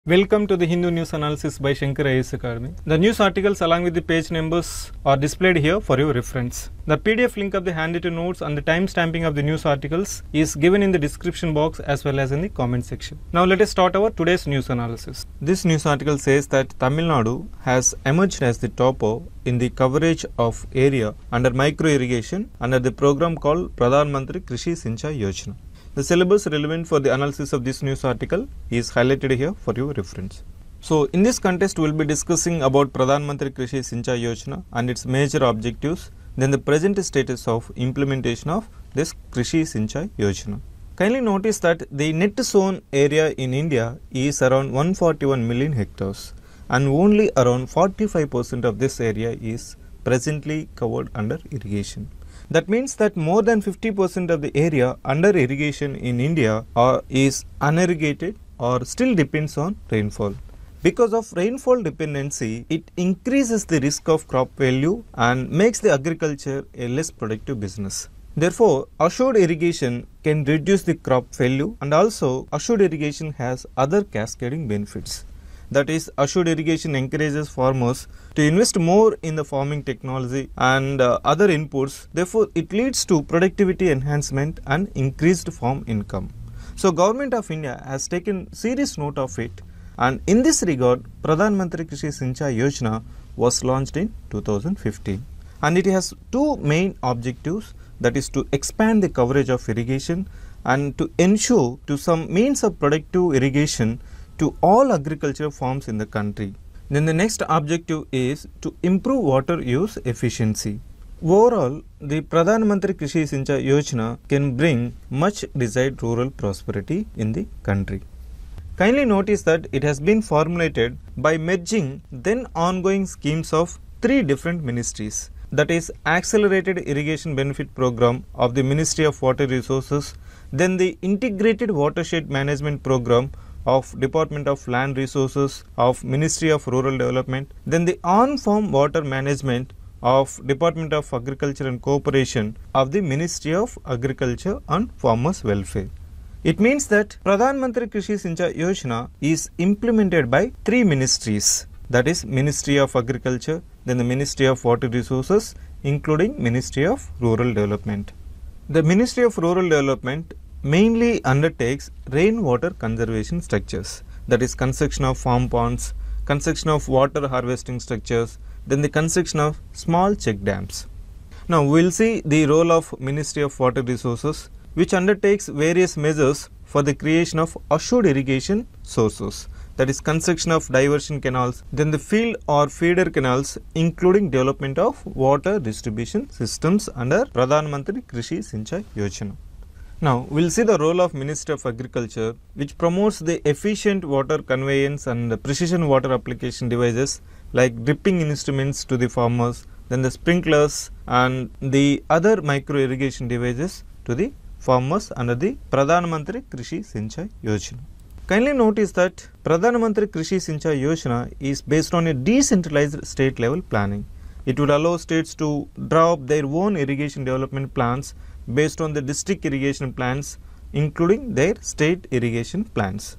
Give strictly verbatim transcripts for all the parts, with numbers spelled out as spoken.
Welcome to the Hindu News Analysis by Shankar I A S Academy. The news articles along with the page numbers are displayed here for your reference. The P D F link of the handwritten notes and the time stamping of the news articles is given in the description box as well as in the comment section. Now let us start our today's news analysis. This news article says that Tamil Nadu has emerged as the topper in the coverage of area under micro irrigation under the program called Pradhan Mantri Krishi Sinchai Yojana. The syllabus relevant for the analysis of this news article is highlighted here for your reference. So, in this context, we will be discussing about Pradhan Mantri Krishi Sinchai Yojana and its major objectives, then the present status of implementation of this Krishi Sinchai Yojana. Kindly notice that the net sown area in India is around one hundred forty-one million hectares and only around forty-five percent of this area is presently covered under irrigation. That means that more than fifty percent of the area under irrigation in India are, is unirrigated or still depends on rainfall. Because of rainfall dependency, it increases the risk of crop failure and makes the agriculture a less productive business. Therefore, assured irrigation can reduce the crop failure, and also assured irrigation has other cascading benefits. That is, assured irrigation encourages farmers to invest more in the farming technology and uh, other inputs. Therefore, it leads to productivity enhancement and increased farm income. So, Government of India has taken serious note of it, and in this regard, Pradhan Mantri Krishi Sinchai Yojana was launched in two thousand fifteen. And it has two main objectives, that is to expand the coverage of irrigation and to ensure to some means of productive irrigation to all agricultural farms in the country. Then the next objective is to improve water use efficiency. Overall, the Pradhan Mantri Krishi Sinchai Yojana can bring much desired rural prosperity in the country. Kindly notice that it has been formulated by merging then ongoing schemes of three different ministries. That is, Accelerated Irrigation Benefit Program of the Ministry of Water Resources, then the Integrated Watershed Management Program of Department of Land Resources of Ministry of Rural Development, then the On-Farm Water Management of Department of Agriculture and Cooperation of the Ministry of Agriculture and Farmers Welfare. It means that Pradhan Mantri Krishi Sinchai Yojana is implemented by three ministries, that is Ministry of Agriculture, then the Ministry of Water Resources, including Ministry of Rural Development. The Ministry of Rural Development mainly undertakes rainwater conservation structures, that is construction of farm ponds, construction of water harvesting structures, then the construction of small check dams. Now we will see the role of Ministry of Water Resources, which undertakes various measures for the creation of assured irrigation sources, that is construction of diversion canals, then the field or feeder canals, including development of water distribution systems under Pradhan Mantri Krishi Sinchai Yojana. Now, we will see the role of Ministry of Agriculture, which promotes the efficient water conveyance and the precision water application devices like dripping instruments to the farmers, then the sprinklers and the other micro irrigation devices to the farmers under the Pradhan Mantri Krishi Sinchai Yojana. Kindly notice that Pradhan Mantri Krishi Sinchai Yojana is based on a decentralized state level planning. It would allow states to draw up their own irrigation development plans based on the district irrigation plans, including their state irrigation plans.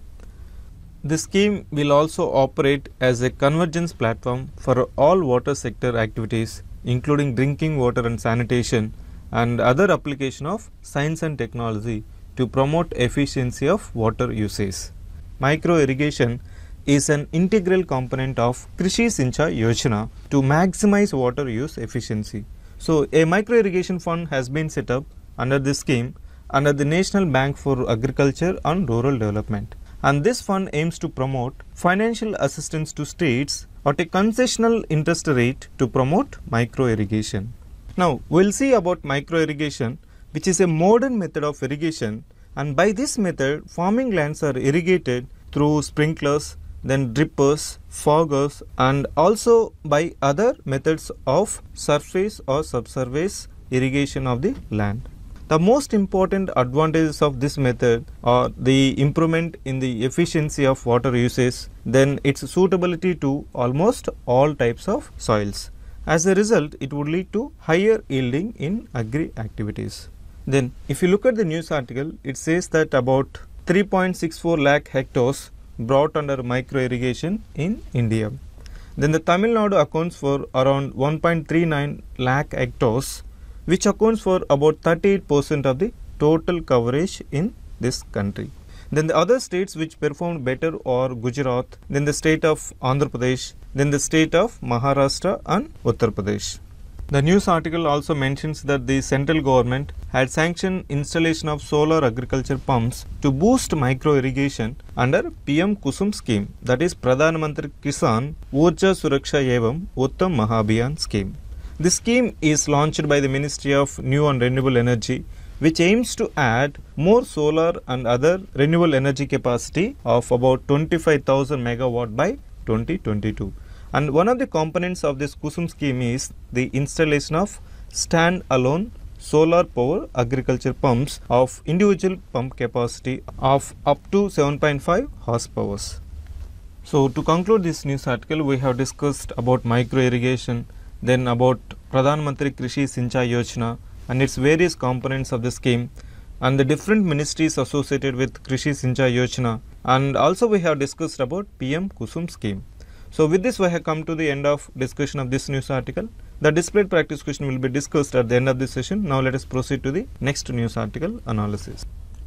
The scheme will also operate as a convergence platform for all water sector activities, including drinking water and sanitation and other application of science and technology to promote efficiency of water usage. Micro irrigation is an integral component of Krishi Sinchai Yojana to maximize water use efficiency. So, a micro irrigation fund has been set up under this scheme under the National Bank for Agriculture and Rural Development, and this fund aims to promote financial assistance to states at a concessional interest rate to promote micro irrigation. Now, we will see about micro irrigation, which is a modern method of irrigation, and by this method farming lands are irrigated through sprinklers, then drippers, foggers, and also by other methods of surface or subsurface irrigation of the land. The most important advantages of this method are the improvement in the efficiency of water usage, then its suitability to almost all types of soils. As a result, it would lead to higher yielding in agri activities. Then, if you look at the news article, it says that about three point six four lakh hectares brought under micro irrigation in India. Then the Tamil Nadu accounts for around one point three nine lakh hectares, which accounts for about thirty-eight percent of the total coverage in this country. Then the other states which performed better are Gujarat, then the state of Andhra Pradesh, then the state of Maharashtra and Uttar Pradesh. The news article also mentions that the central government had sanctioned installation of solar agriculture pumps to boost micro irrigation under P M Kusum scheme, that is Pradhan Mantri Kisan Urja Suraksha Evam Uttam Mahabhiyan scheme. This scheme is launched by the Ministry of New and Renewable Energy, which aims to add more solar and other renewable energy capacity of about twenty-five thousand megawatt by twenty twenty-two. And one of the components of this Kusum scheme is the installation of stand-alone solar power agriculture pumps of individual pump capacity of up to seven point five horsepower. So to conclude this news article, we have discussed about micro irrigation, then about Pradhan Mantri Krishi Sinchai Yojana and its various components of the scheme, and the different ministries associated with Krishi Sinchai Yojana, and also we have discussed about P M Kusum scheme. So with this we have come to the end of discussion of this news article. The displayed practice question will be discussed at the end of this session. Now let us proceed to the next news article analysis.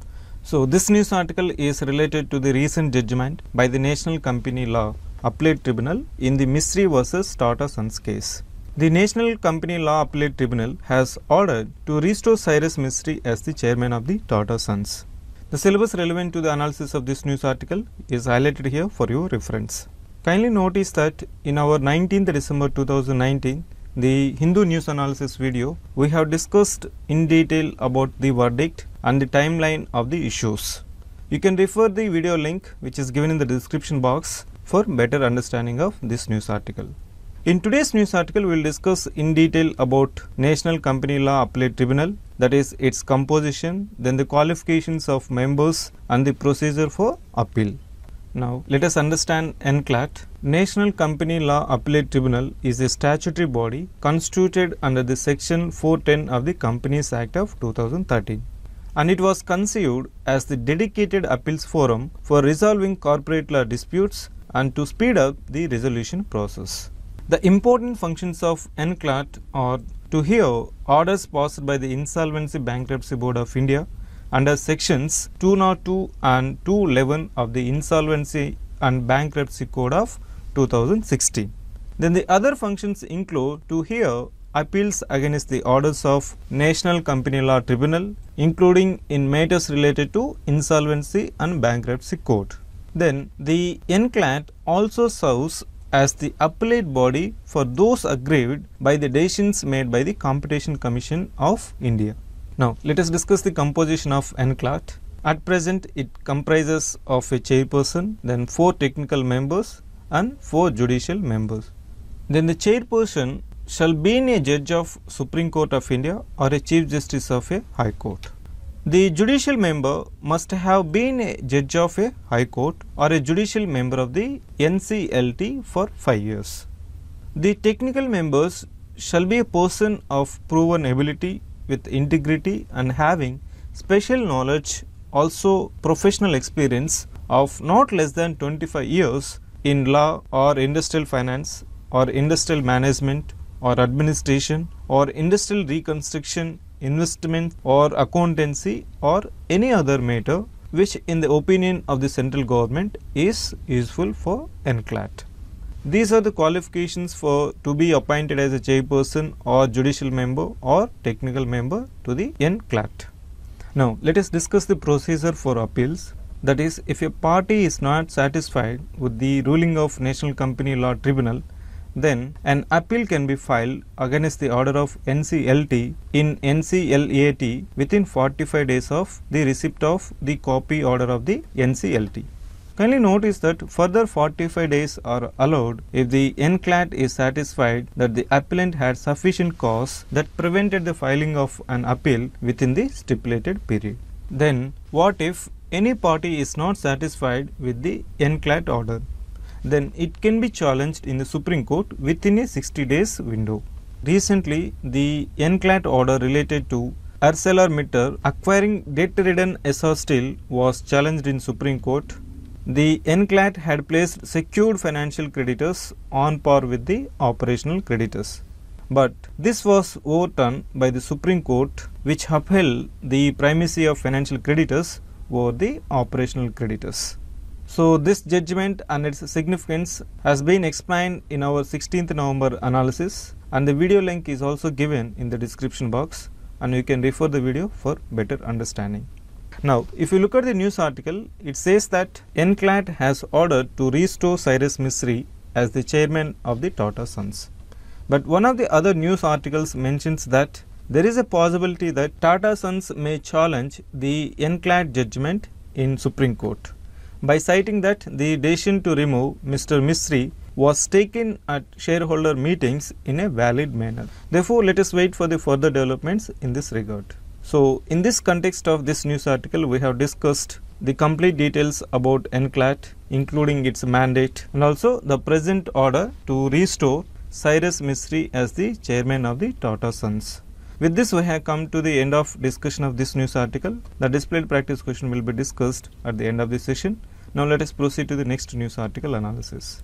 So this news article is related to the recent judgment by the National Company Law Appellate Tribunal in the Misri versus Tata Sons case. The National Company Law Appellate Tribunal has ordered to restore Cyrus Misri as the chairman of the Tata Sons. The syllabus relevant to the analysis of this news article is highlighted here for your reference. Kindly notice that in our nineteenth December two thousand nineteen, the Hindu news analysis video, we have discussed in detail about the verdict and the timeline of the issues. You can refer the video link which is given in the description box for better understanding of this news article. In today's news article, we will discuss in detail about National Company Law Appellate Tribunal, that is its composition, then the qualifications of members and the procedure for appeal. Now, let us understand N C L A T. National Company Law Appellate Tribunal is a statutory body constituted under the Section four ten of the Companies Act of two thousand thirteen, and it was conceived as the dedicated appeals forum for resolving corporate law disputes and to speed up the resolution process. The important functions of N C L A T are to hear orders passed by the Insolvency Bankruptcy Board of India under sections two oh two and two eleven of the Insolvency and Bankruptcy Code of two thousand sixteen. Then the other functions include to hear appeals against the orders of National Company Law Tribunal, including in matters related to Insolvency and Bankruptcy Code. Then the N C L A T also serves as the appellate body for those aggrieved by the decisions made by the Competition Commission of India. Now, let us discuss the composition of N C L A T. At present, it comprises of a chairperson, then four technical members and four judicial members. Then the chairperson shall be a judge of Supreme Court of India or a Chief Justice of a High Court. The judicial member must have been a judge of a High Court or a judicial member of the N C L T for five years. The technical members shall be a person of proven ability with integrity and having special knowledge, also professional experience of not less than twenty-five years in law or industrial finance or industrial management or administration or industrial reconstruction, investment or accountancy or any other matter which in the opinion of the central government is useful for N C L A T. These are the qualifications for to be appointed as a chairperson or judicial member or technical member to the N C L A T. Now, let us discuss the procedure for appeals. That is, if a party is not satisfied with the ruling of National Company Law Tribunal, then an appeal can be filed against the order of N C L T in N C L A T within forty-five days of the receipt of the copy order of the N C L T. Kindly notice that further forty-five days are allowed if the N C L A T is satisfied that the appellant had sufficient cause that prevented the filing of an appeal within the stipulated period. Then, what if any party is not satisfied with the N C L A T order? Then it can be challenged in the Supreme Court within a sixty days window. Recently, the N C L A T order related to ArcelorMittal acquiring debt-ridden Essar Steel was challenged in Supreme Court. the N C L A T had placed secured financial creditors on par with the operational creditors. But this was overturned by the Supreme Court, which upheld the primacy of financial creditors over the operational creditors. So, this judgment and its significance has been explained in our sixteenth November analysis, and the video link is also given in the description box, and you can refer the video for better understanding. Now, if you look at the news article, it says that N C L A T has ordered to restore Cyrus Misri as the chairman of the Tata Sons. But one of the other news articles mentions that there is a possibility that Tata Sons may challenge the N C L A T judgment in Supreme Court by citing that the decision to remove Mister Misri was taken at shareholder meetings in a valid manner. Therefore, let us wait for the further developments in this regard. So, in this context of this news article, we have discussed the complete details about N C L A T, including its mandate and also the present order to restore Cyrus Misri as the chairman of the Tata Sons. With this, we have come to the end of discussion of this news article. The displayed practice question will be discussed at the end of the session. Now, let us proceed to the next news article analysis.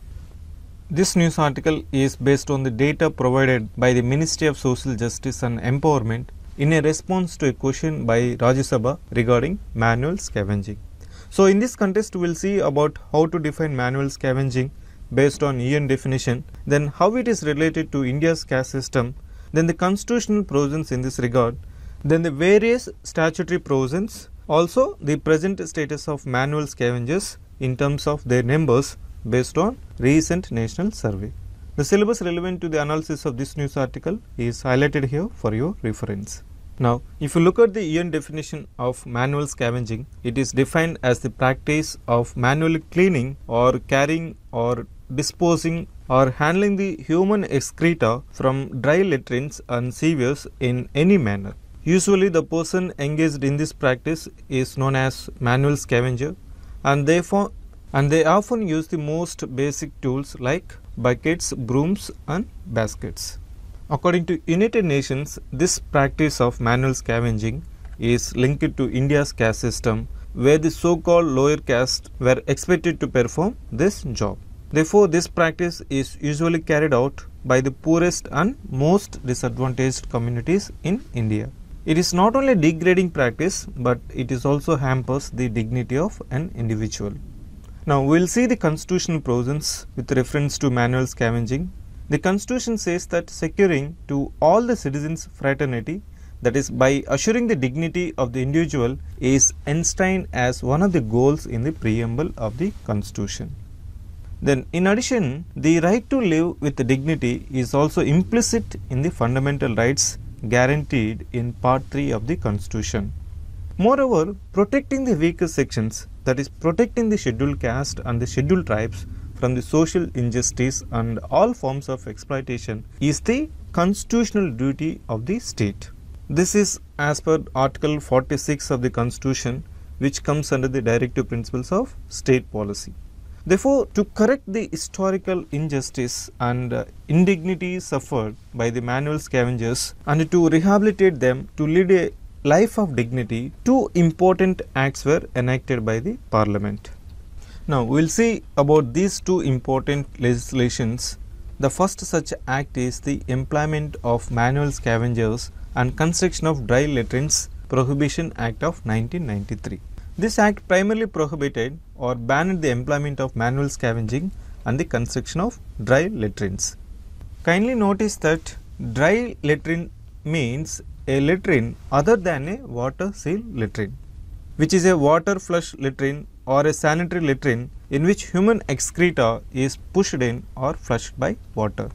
This news article is based on the data provided by the Ministry of Social Justice and Empowerment in a response to a question by Rajya Sabha regarding manual scavenging. So, in this context, we will see about how to define manual scavenging based on E N definition, then how it is related to India's caste system, then the constitutional provisions in this regard, then the various statutory provisions, also the present status of manual scavengers in terms of their numbers based on recent national survey. The syllabus relevant to the analysis of this news article is highlighted here for your reference. Now, if you look at the E N definition of manual scavenging, it is defined as the practice of manually cleaning or carrying or disposing or handling the human excreta from dry latrines and sewers in any manner. Usually, the person engaged in this practice is known as manual scavenger, and therefore and they often use the most basic tools like buckets, brooms and baskets. According to United Nations, this practice of manual scavenging is linked to India's caste system, where the so-called lower caste were expected to perform this job. Therefore, this practice is usually carried out by the poorest and most disadvantaged communities in India. It is not only a degrading practice, but it is also hampers the dignity of an individual. Now, we will see the constitutional provisions with reference to manual scavenging. The Constitution says that securing to all the citizens fraternity, that is by assuring the dignity of the individual, is enshrined as one of the goals in the preamble of the Constitution. Then, in addition, the right to live with dignity is also implicit in the fundamental rights guaranteed in Part three of the Constitution. Moreover, protecting the weaker sections, that is protecting the scheduled caste and the scheduled tribes from the social injustice and all forms of exploitation, is the constitutional duty of the state. This is as per Article forty-six of the Constitution, which comes under the directive principles of state policy. Therefore, to correct the historical injustice and uh, indignity suffered by the manual scavengers and to rehabilitate them to lead a life of dignity, two important acts were enacted by the Parliament. Now, we will see about these two important legislations. The first such act is the Employment of Manual Scavengers and Construction of Dry Latrines Prohibition Act of nineteen ninety-three. This act primarily prohibited or banned the employment of manual scavenging and the construction of dry latrines. Kindly notice that dry latrine means a latrine other than a water seal latrine, which is a water flush latrine or a sanitary latrine in which human excreta is pushed in or flushed by water.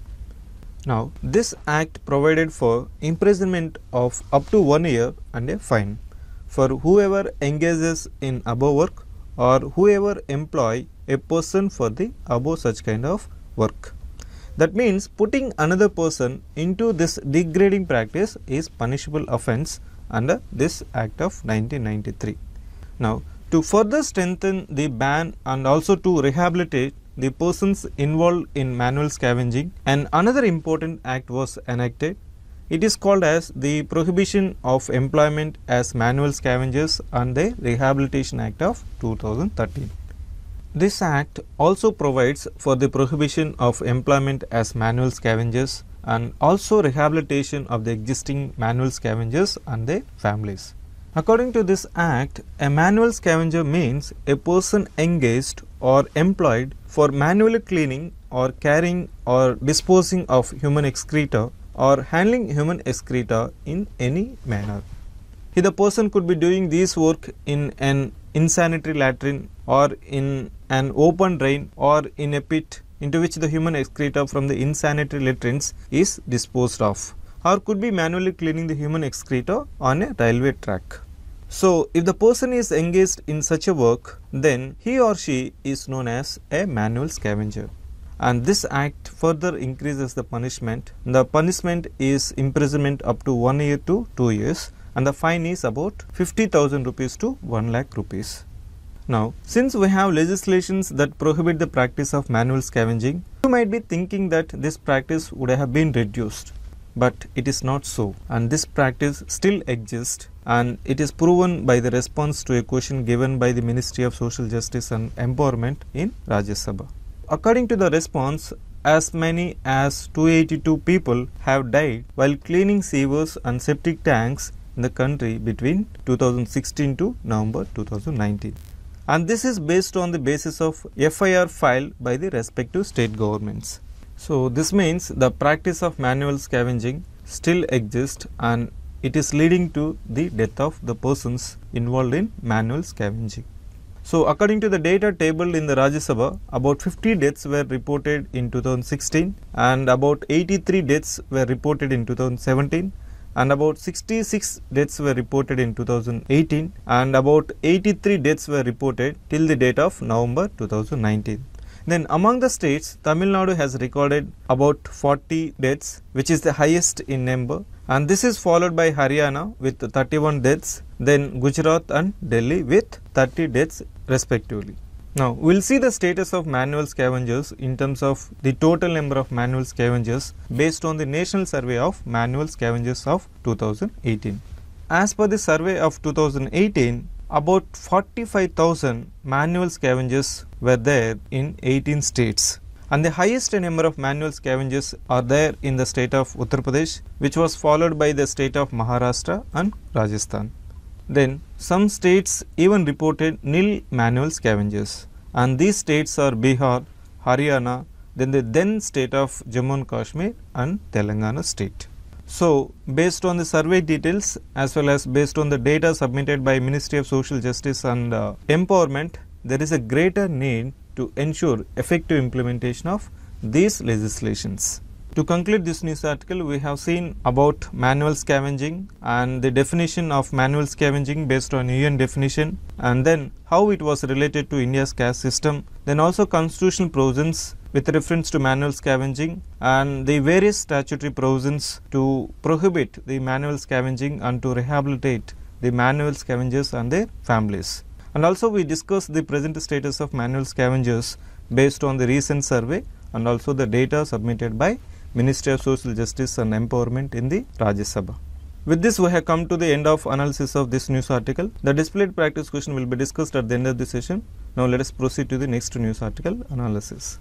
Now, this act provided for imprisonment of up to one year and a fine for whoever engages in above work or whoever employ a person for the above such kind of work. That means putting another person into this degrading practice is punishable offence under this Act of nineteen ninety-three. Now, to further strengthen the ban and also to rehabilitate the persons involved in manual scavenging, and another important act was enacted. It is called as the Prohibition of Employment as Manual Scavengers and the Rehabilitation Act of two thousand thirteen. This act also provides for the prohibition of employment as manual scavengers and also rehabilitation of the existing manual scavengers and their families. According to this act, a manual scavenger means a person engaged or employed for manually cleaning or carrying or disposing of human excreta or handling human excreta in any manner. Here the person could be doing this work in an insanitary latrine or in an open drain or in a pit into which the human excreta from the insanitary latrines is disposed of, or could be manually cleaning the human excreta on a railway track. So, if the person is engaged in such a work, then he or she is known as a manual scavenger. And this act further increases the punishment. The punishment is imprisonment up to one year to two years and the fine is about fifty thousand rupees to one lakh rupees. Now, since we have legislations that prohibit the practice of manual scavenging, you might be thinking that this practice would have been reduced. But it is not so, and this practice still exists, and it is proven by the response to a question given by the Ministry of Social Justice and Empowerment in Rajya Sabha. According to the response, as many as two hundred eighty-two people have died while cleaning sewers and septic tanks in the country between two thousand sixteen to November two thousand nineteen. And this is based on the basis of F I R filed by the respective state governments. So, this means the practice of manual scavenging still exists and it is leading to the death of the persons involved in manual scavenging. So, according to the data tabled in the Rajya Sabha, about fifty deaths were reported in two thousand sixteen and about eighty-three deaths were reported in two thousand seventeen and about sixty-six deaths were reported in two thousand eighteen and about eighty-three deaths were reported till the date of November two thousand nineteen. Then among the states, Tamil Nadu has recorded about forty deaths, which is the highest in number, and this is followed by Haryana with thirty-one deaths, then Gujarat and Delhi with thirty deaths respectively. Now, we will see the status of manual scavengers in terms of the total number of manual scavengers based on the National Survey of Manual Scavengers of two thousand eighteen. As per the survey of two thousand eighteen, about forty-five thousand manual scavengers were there in eighteen states, and the highest number of manual scavengers are there in the state of Uttar Pradesh, which was followed by the state of Maharashtra and Rajasthan. Then some states even reported nil manual scavengers, and these states are Bihar, Haryana, then the then state of Jammu and Kashmir and Telangana state. So, based on the survey details as well as based on the data submitted by Ministry of Social Justice and uh, Empowerment, there is a greater need to ensure effective implementation of these legislations. To conclude this news article, we have seen about manual scavenging and the definition of manual scavenging based on U N definition, and then how it was related to India's caste system, then also constitutional provisions with reference to manual scavenging and the various statutory provisions to prohibit the manual scavenging and to rehabilitate the manual scavengers and their families. And also we discussed the present status of manual scavengers based on the recent survey and also the data submitted by Ministry of Social Justice and Empowerment in the Rajya Sabha. With this, we have come to the end of analysis of this news article. The displayed practice question will be discussed at the end of the session. Now let us proceed to the next news article analysis.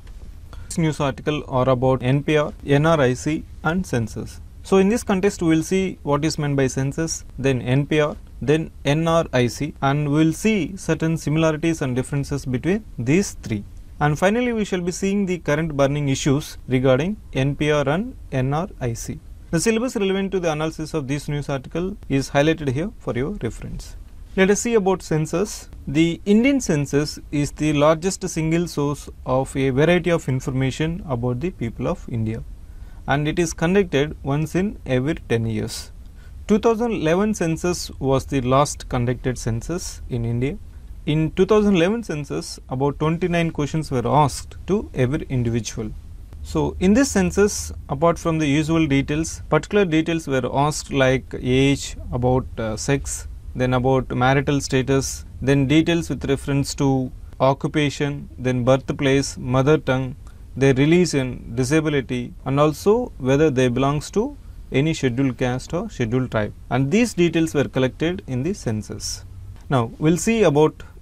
This news article are about N P R, N R I C and census. So in this context, we will see what is meant by census, then N P R, then N R I C, and we will see certain similarities and differences between these three. And finally, we shall be seeing the current burning issues regarding N P R and N R I C. The syllabus relevant to the analysis of this news article is highlighted here for your reference. Let us see about census. The Indian census is the largest single source of a variety of information about the people of India, and it is conducted once in every ten years. two thousand eleven census was the last conducted census in India. In two thousand eleven census, about twenty-nine questions were asked to every individual. So, in this census, apart from the usual details, particular details were asked like age, about uh, sex, then about marital status, then details with reference to occupation, then birthplace, mother tongue, their religion, disability, and also whether they belongs to any scheduled caste or scheduled tribe. And these details were collected in the census. Now, we will see about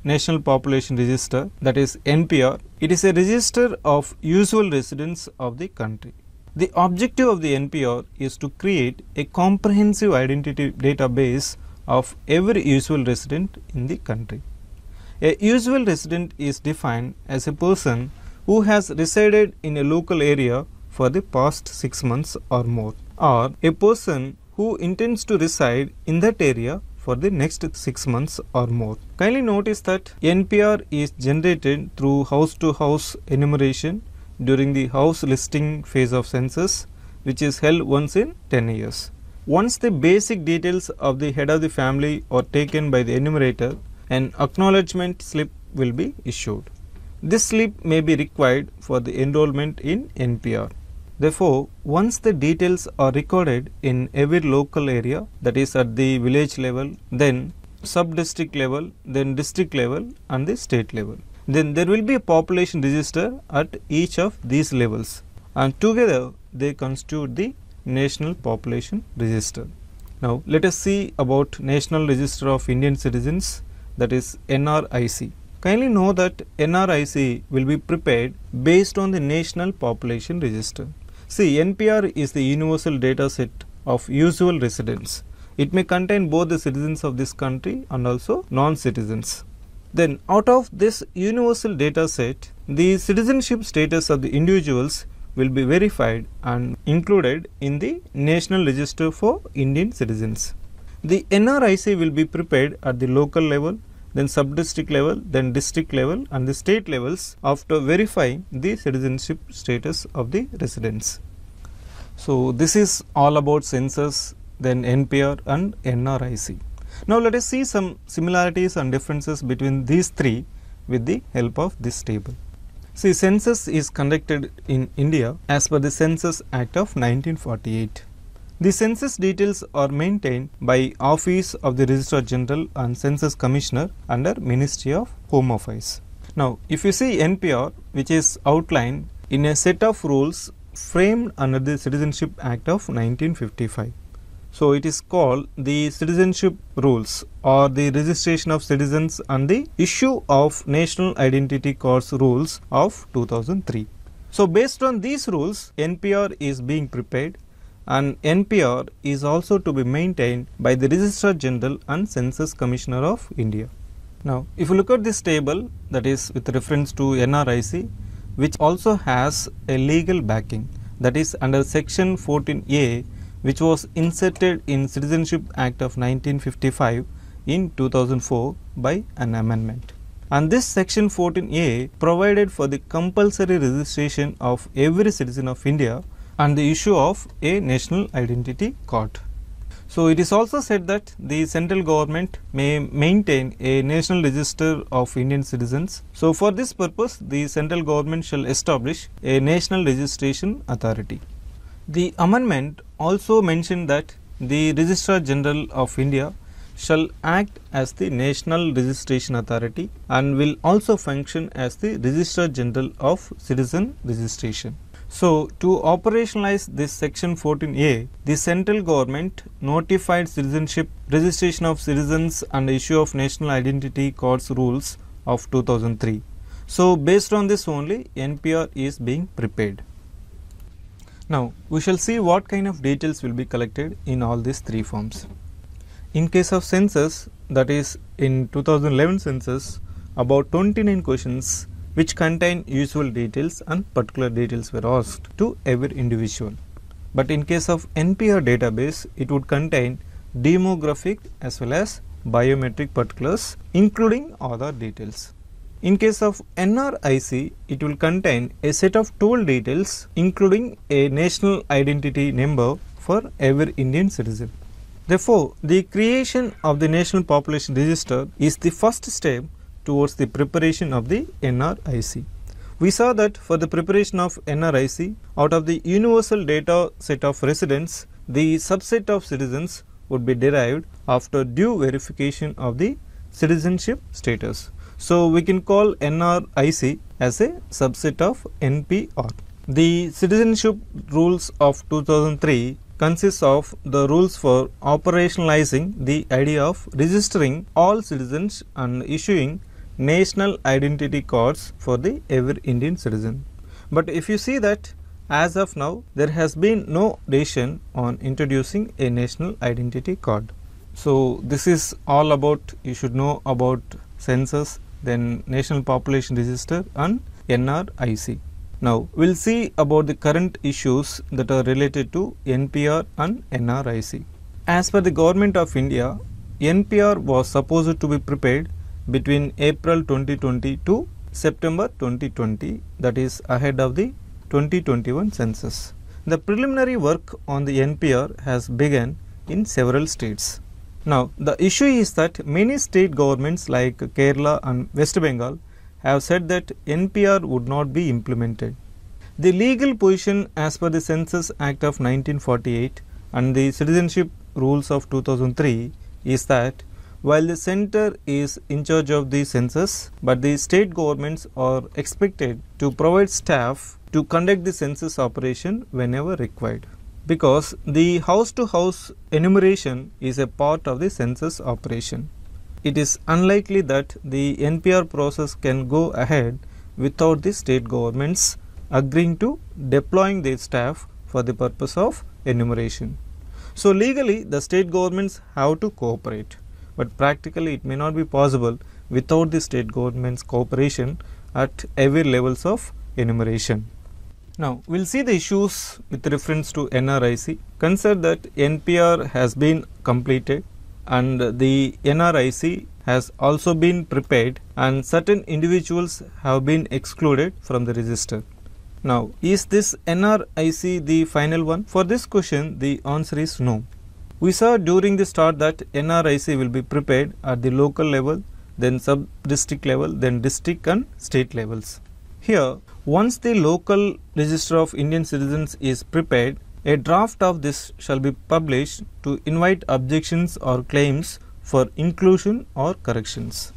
National Population Register, that is N P R. It is a register of usual residents of the country. The objective of the N P R is to create a comprehensive identity database of every usual resident in the country. A usual resident is defined as a person who has resided in a local area for the past six months or more, or a person who intends to reside in that area for the next six months or more. Kindly notice that N P R is generated through house to house enumeration during the house listing phase of census, which is held once in ten years. Once the basic details of the head of the family are taken by the enumerator, an acknowledgement slip will be issued. This slip may be required for the enrollment in N P R. Therefore, once the details are recorded in every local area, that is at the village level, then sub-district level, then district level and the state level, then there will be a population register at each of these levels, and together they constitute the National Population Register. Now, let us see about National Register of Indian Citizens, that is N R I C. Kindly know that N R I C will be prepared based on the National Population Register. See, N P R is the universal data set of usual residents. It may contain both the citizens of this country and also non-citizens. Then, out of this universal data set, the citizenship status of the individuals will be verified and included in the National Register for Indian Citizens. The N R I C will be prepared at the local level, then sub-district level, then district level and the state levels after verifying the citizenship status of the residents. So, this is all about census, then N P R and N R I C. Now, let us see some similarities and differences between these three with the help of this table. See, census is conducted in India as per the Census Act of nineteen forty-eight. The census details are maintained by Office of the Registrar General and Census Commissioner under Ministry of Home Affairs. Now, if you see N P R, which is outlined in a set of rules framed under the Citizenship Act of nineteen fifty-five. So, it is called the Citizenship Rules or the Registration of Citizens and the Issue of National Identity Cards Rules of two thousand three. So, based on these rules, N P R is being prepared, and N P R is also to be maintained by the Registrar General and Census Commissioner of India. Now, if you look at this table, that is with reference to N R I C, which also has a legal backing, that is under section fourteen A, which was inserted in Citizenship Act of nineteen fifty-five in two thousand four by an amendment. And this section fourteen A provided for the compulsory registration of every citizen of India and the issue of a national identity card. So, it is also said that the central government may maintain a national register of Indian citizens. So, for this purpose, the central government shall establish a national registration authority. The amendment also mentioned that the Registrar General of India shall act as the National Registration Authority and will also function as the Registrar General of Citizen Registration. So, to operationalize this section fourteen A, the central government notified citizenship, registration of citizens and issue of national identity cards rules of two thousand three. So, based on this only, N P R is being prepared. Now, we shall see what kind of details will be collected in all these three forms. In case of census, that is in two thousand eleven census, about twenty-nine questions which contain usual details and particular details were asked to every individual. But in case of N P R database, it would contain demographic as well as biometric particulars, including Aadhaar details. In case of N R I C, it will contain a set of toll details, including a national identity number for every Indian citizen. Therefore, the creation of the National Population Register is the first step towards the preparation of the N R I C. We saw that for the preparation of N R I C, out of the universal data set of residents, the subset of citizens would be derived after due verification of the citizenship status. So, we can call N R I C as a subset of N P R. The citizenship rules of two thousand three consists of the rules for operationalizing the idea of registering all citizens and issuing national identity cards for the every Indian citizen. But if you see that as of now there has been no decision on introducing a national identity card. So this is all about, you should know about census, then National Population Register and N R I C. Now we will see about the current issues that are related to N P R and N R I C. As per the Government of India, N P R was supposed to be prepared between April twenty twenty to September twenty twenty, that is ahead of the twenty twenty-one census. The preliminary work on the N P R has begun in several states. Now the issue is that many state governments like Kerala and West Bengal have said that N P R would not be implemented. The legal position as per the Census Act of nineteen forty-eight and the Citizenship Rules of two thousand three is that while the center is in charge of the census, but the state governments are expected to provide staff to conduct the census operation whenever required, because the house to house enumeration is a part of the census operation. It is unlikely that the N P R process can go ahead without the state governments agreeing to deploying their staff for the purpose of enumeration. So legally the state governments have to cooperate, but practically it may not be possible without the state government's cooperation at every levels of enumeration. Now we will see the issues with reference to N R I C. Consider that N P R has been completed and the N R I C has also been prepared and certain individuals have been excluded from the register. Now is this N R I C the final one? For this question the answer is no. We saw during the start that N R I C will be prepared at the local level, then sub-district level, then district and state levels. Here, once the local register of Indian citizens is prepared, a draft of this shall be published to invite objections or claims for inclusion or corrections.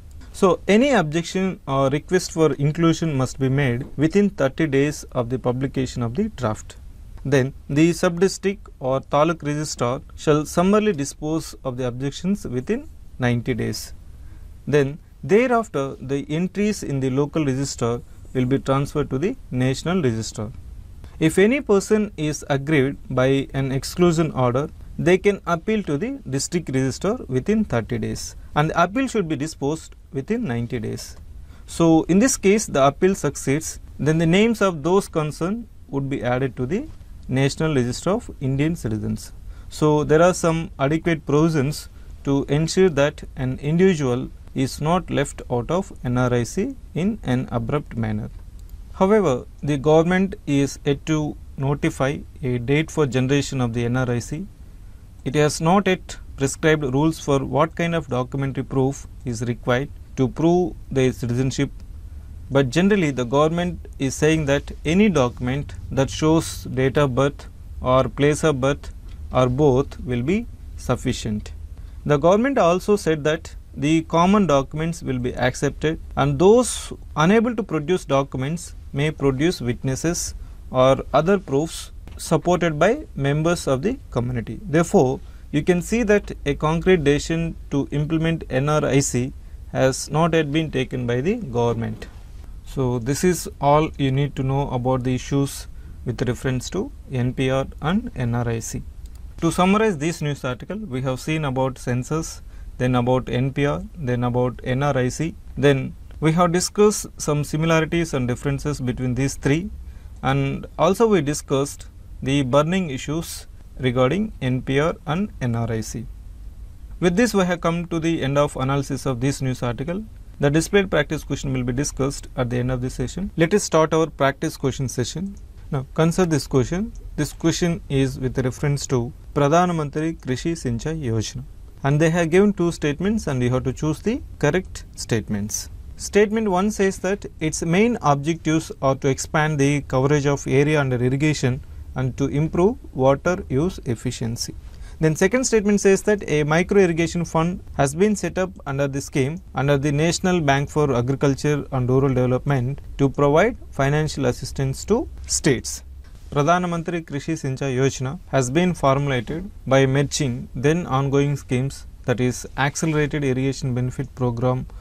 So any objection or request for inclusion must be made within thirty days of the publication of the draft. Then the sub-district or taluk registrar shall summarily dispose of the objections within ninety days. Then thereafter the entries in the local register will be transferred to the national register. If any person is aggrieved by an exclusion order, they can appeal to the district register within thirty days, and the appeal should be disposed within ninety days. So in this case the appeal succeeds, then the names of those concerned would be added to the National Register of Indian Citizens. So there are some adequate provisions to ensure that an individual is not left out of N R I C in an abrupt manner. However, the government is yet to notify a date for generation of the N R I C. It has not yet prescribed rules for what kind of documentary proof is required to prove their citizenship, but generally the government is saying that any document that shows date of birth or place of birth or both will be sufficient. The government also said that the common documents will be accepted, and those unable to produce documents may produce witnesses or other proofs supported by members of the community. Therefore, you can see that a concrete decision to implement N R I C has not yet been taken by the government. So this is all you need to know about the issues with reference to N P R and N R I C. To summarize this news article, we have seen about census, then about N P R, then about N R I C, then we have discussed some similarities and differences between these three, and also we discussed the burning issues regarding N P R and N R I C. With this, we have come to the end of analysis of this news article. The displayed practice question will be discussed at the end of the session. Let us start our practice question session. Now consider this question. This question is with reference to Pradhan Mantri Krishi Sinchai Yojana, and they have given two statements and you have to choose the correct statements. Statement one says that its main objectives are to expand the coverage of area under irrigation and to improve water use efficiency. Then second statement says that a micro irrigation fund has been set up under the scheme under the National Bank for Agriculture and Rural Development to provide financial assistance to states. Pradhan Mantri Krishi Sinchai Yojana has been formulated by merging then ongoing schemes, that is Accelerated Irrigation Benefit Program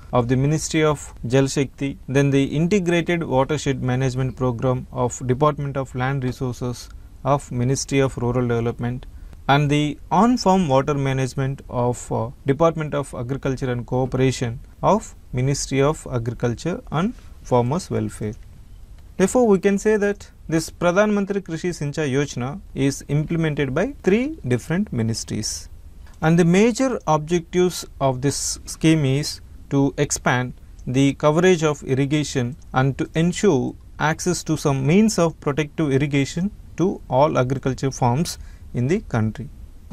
of the Ministry of Jal Shakti, then the Integrated Watershed Management Program of Department of Land Resources of Ministry of Rural Development, and the On-Farm Water Management of uh, Department of Agriculture and Cooperation of Ministry of Agriculture and Farmers Welfare. Therefore, we can say that this Pradhan Mantri Krishi Sinchai Yojana is implemented by three different ministries. And the major objectives of this scheme is to expand the coverage of irrigation and to ensure access to some means of protective irrigation to all agriculture farms in the country.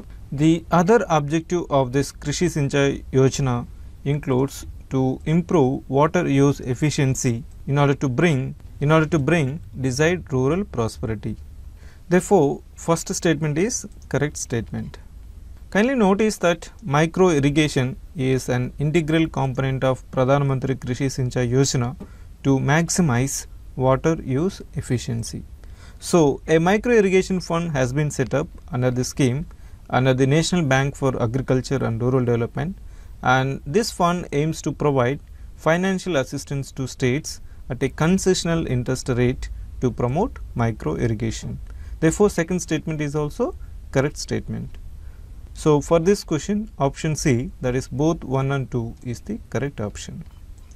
The other objective of this Krishi Sinchai Yojana includes to improve water use efficiency in order to bring in order to bring desired rural prosperity. Therefore, first statement is correct statement. Kindly notice that micro irrigation is an integral component of Pradhan Mantri Krishi Sinchai Yojana to maximize water use efficiency. So, a micro irrigation fund has been set up under the scheme under the National Bank for Agriculture and Rural Development, and this fund aims to provide financial assistance to states at a concessional interest rate to promote micro irrigation. Therefore, second statement is also correct statement. So, for this question, option C, that is both one and two, is the correct option.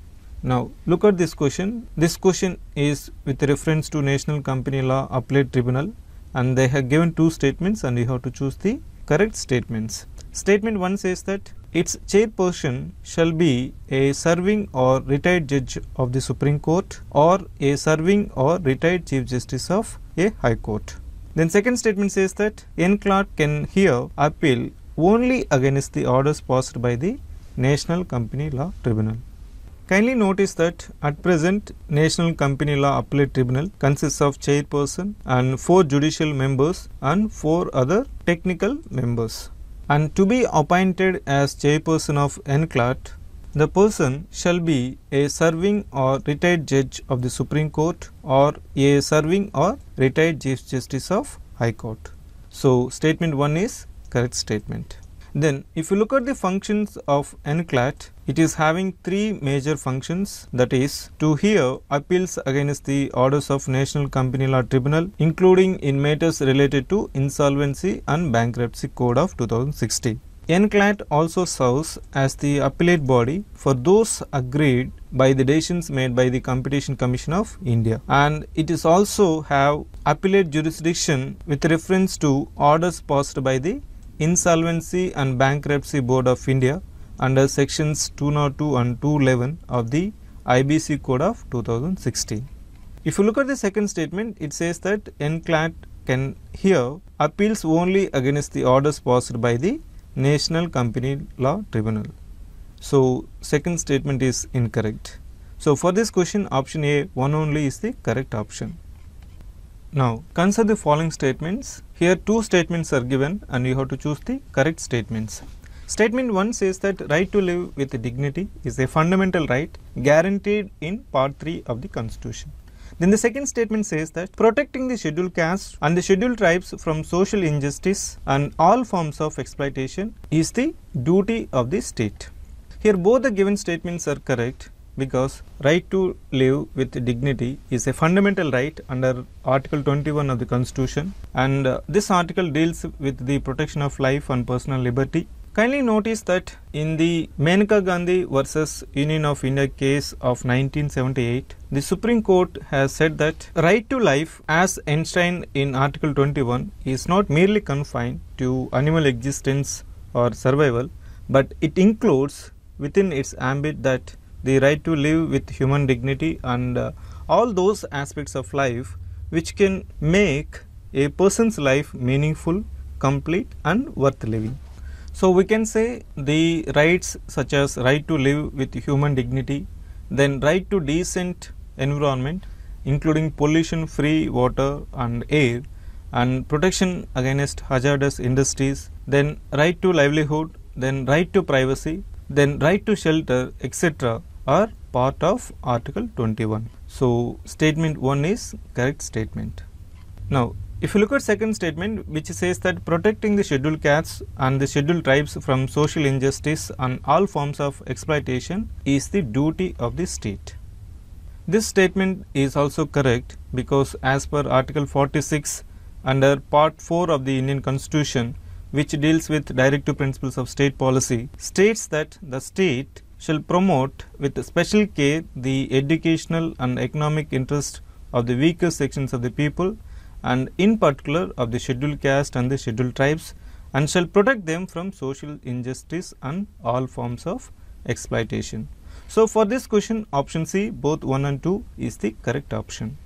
Now, look at this question. This question is with reference to National Company Law Appellate Tribunal, and they have given two statements and you have to choose the correct statements. Statement one says that its chairperson shall be a serving or retired judge of the Supreme Court or a serving or retired Chief Justice of a High Court. Then second statement says that N C L A T can hear appeal only against the orders passed by the National Company Law Tribunal. Kindly notice that at present National Company Law Appellate Tribunal consists of chairperson and four judicial members and four other technical members. And to be appointed as chairperson of N C L A T, the person shall be a serving or retired judge of the Supreme Court or a serving or retired Chief Justice of High Court. So, statement one is correct statement. Then, if you look at the functions of N C L A T, it is having three major functions, that is to hear appeals against the orders of National Company Law Tribunal, including in matters related to Insolvency and Bankruptcy Code of two thousand sixteen. N C L A T also serves as the appellate body for those agreed by the decisions made by the Competition Commission of India, and it is also have appellate jurisdiction with reference to orders passed by the Insolvency and Bankruptcy Board of India under sections two oh two and two eleven of the I B C Code of two thousand sixteen. If you look at the second statement, it says that N C L A T can hear appeals only against the orders passed by the National Company Law Tribunal. So, second statement is incorrect. So, for this question, option A, one only is the correct option. Now, consider the following statements. Here two statements are given and you have to choose the correct statements. Statement one says that right to live with dignity is a fundamental right guaranteed in part three of the Constitution. Then the second statement says that protecting the scheduled castes and the scheduled tribes from social injustice and all forms of exploitation is the duty of the state. Here both the given statements are correct, because right to live with dignity is a fundamental right under Article twenty-one of the Constitution, and uh, this article deals with the protection of life and personal liberty. Kindly notice that in the Maneka Gandhi versus Union of India case of nineteen seventy-eight, the Supreme Court has said that right to life as enshrined in Article twenty-one is not merely confined to animal existence or survival, but it includes within its ambit that the right to live with human dignity and uh, all those aspects of life which can make a person's life meaningful, complete and worth living. So, we can say the rights such as right to live with human dignity, then right to decent environment including pollution free water and air, and protection against hazardous industries, then right to livelihood, then right to privacy, then right to shelter, et cetera are part of Article twenty-one. So, statement one is correct statement. Now, If you look at second statement, which says that protecting the scheduled castes and the scheduled tribes from social injustice and all forms of exploitation is the duty of the state. This statement is also correct because as per Article forty-six under Part four of the Indian Constitution, which deals with directive principles of state policy, states that the state shall promote with special care the educational and economic interest of the weaker sections of the people, and in particular of the scheduled caste and the scheduled tribes, and shall protect them from social injustice and all forms of exploitation. So, for this question, option C, both one and two is the correct option.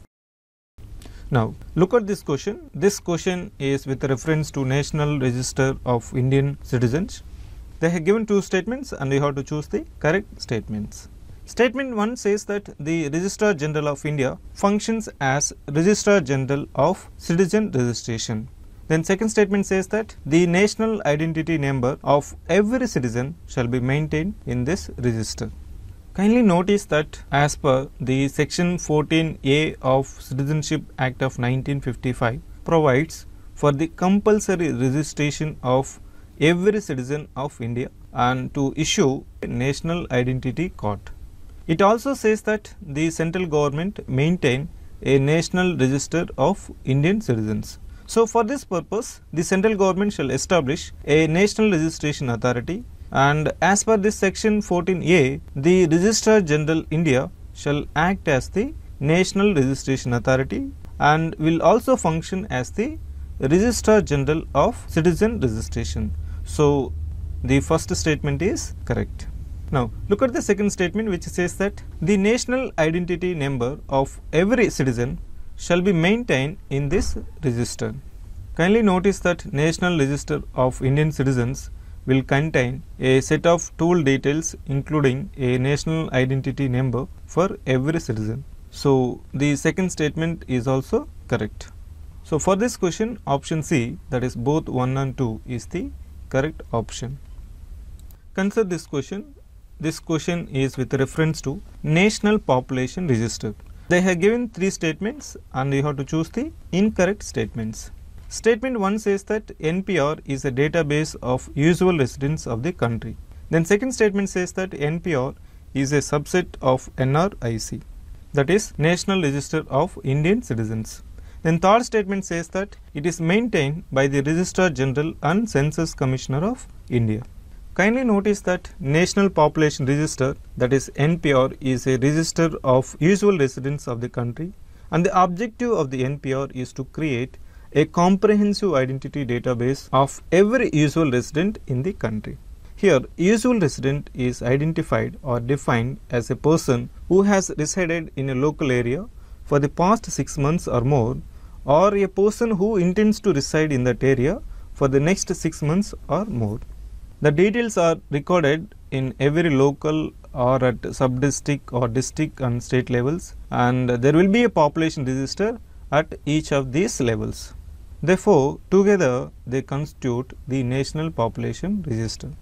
Now, look at this question. This question is with reference to National Register of Indian Citizens. They have given two statements and you have to choose the correct statements. Statement one says that the Registrar General of India functions as Registrar General of Citizen Registration. Then second statement says that the national identity number of every citizen shall be maintained in this register. Kindly notice that as per the section fourteen A of Citizenship Act of nineteen fifty-five provides for the compulsory registration of every citizen of India and to issue a national identity card. It also says that the central government maintain a national register of Indian citizens. So, for this purpose, the central government shall establish a national registration authority, and as per this section fourteen A, the Registrar General India shall act as the national registration authority and will also function as the Registrar General of Citizen Registration. So, the first statement is correct. Now, look at the second statement, which says that the national identity number of every citizen shall be maintained in this register. Kindly notice that National Register of Indian Citizens will contain a set of tool details including a national identity number for every citizen. So, the second statement is also correct. So, for this question, option C, that is both one and two is the correct option. Consider this question. This question is with reference to National Population Register. They have given three statements and you have to choose the incorrect statements. Statement one says that N P R is a database of usual residents of the country. Then second statement says that N P R is a subset of N R I C, that is National Register of Indian Citizens. Then third statement says that it is maintained by the Registrar General and Census Commissioner of India. Kindly notice that National Population Register, that is N P R, is a register of usual residents of the country, and the objective of the N P R is to create a comprehensive identity database of every usual resident in the country. Here, usual resident is identified or defined as a person who has resided in a local area for the past six months or more, or a person who intends to reside in that area for the next six months or more. The details are recorded in every local or at sub-district or district and state levels, and there will be a population register at each of these levels. Therefore, together they constitute the National Population Register.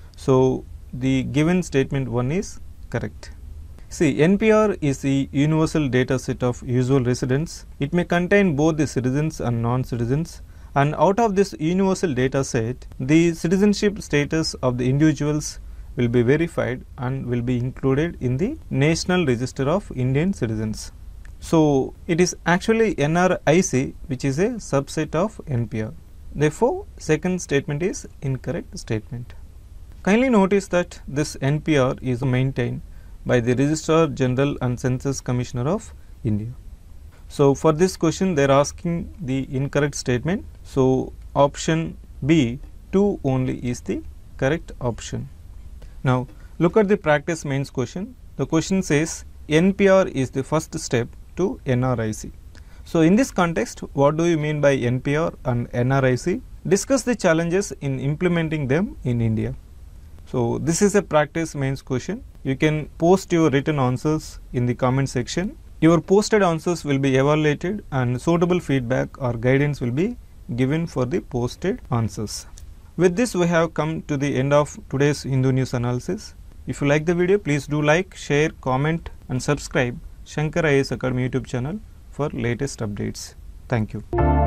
So, the given statement one is correct. See, N P R is the universal data set of usual residents. It may contain both the citizens and non-citizens, and out of this universal data set, the citizenship status of the individuals will be verified and will be included in the National Register of Indian Citizens. So, it is actually N R I C which is a subset of N P R. Therefore, second statement is incorrect statement. Kindly notice that this N P R is maintained by the Registrar General and Census Commissioner of India. So, for this question they are asking the incorrect statement. So, option B, two only is the correct option. Now, look at the practice mains question. The question says N P R is the first step to N R I C. So, in this context, what do you mean by N P R and N R I C? Discuss the challenges in implementing them in India. So, this is a practice mains question. You can post your written answers in the comment section. Your posted answers will be evaluated and suitable feedback or guidance will be given for the posted answers. With this, we have come to the end of today's Hindu News Analysis. If you like the video, please do like, share, comment and subscribe Shankar I A S Academy YouTube channel for latest updates. Thank you.